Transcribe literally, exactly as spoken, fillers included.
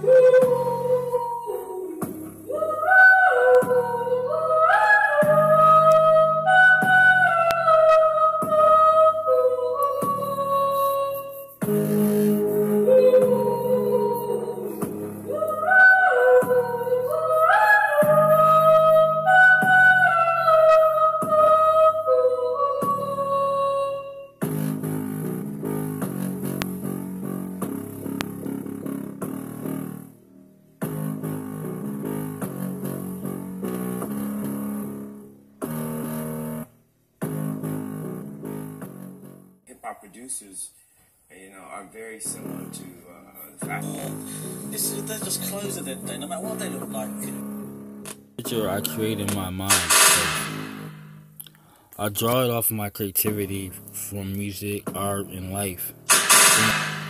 Hip-hop producers, you know, are very similar to uh, the fact that It's, they're just clothes at the end of the day, no matter what they look like. Picture I create in my mind. So I draw it off of my creativity from music, art, and life.